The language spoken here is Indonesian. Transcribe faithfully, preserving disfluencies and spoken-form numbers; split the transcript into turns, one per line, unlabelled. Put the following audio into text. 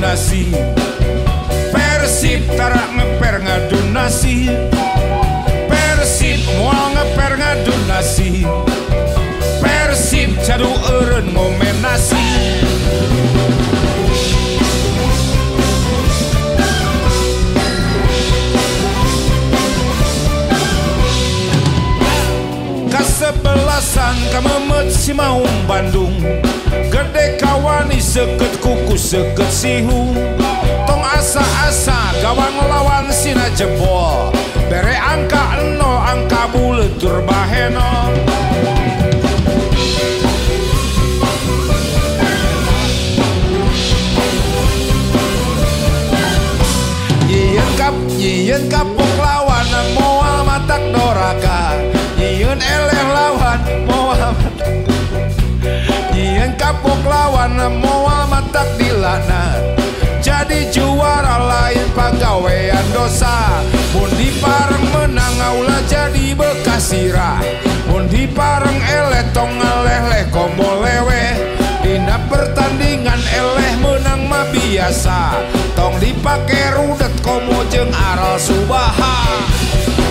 nasi. Persib tarak ngeper ngadu nasi. Persib mual ngeper ngadu nasi. Persib cadu eureun ngomen nasi. Kasebelasan kamemet si Maung Bandung. Gede kawani seket kuku seket sihu. Tong asa-asa gawang lawan sina jebol. Bere angka nol angka buletur baheno. Nyieun kap nyieun kapuk lawan moal matak doraka. Nyieun eleh lawan moal matak. Nyieun kapuk lawan moal matak dilana. Jadi juara lain pagawean dosa. Mun dipareng menang aula jadi bekas sirah. Mun dipareng eleh tong ngaleh-leh komo lewe. Dina pertandingan eleh menang mah biasa. Tong dipake rudet komo jeung aral subaha.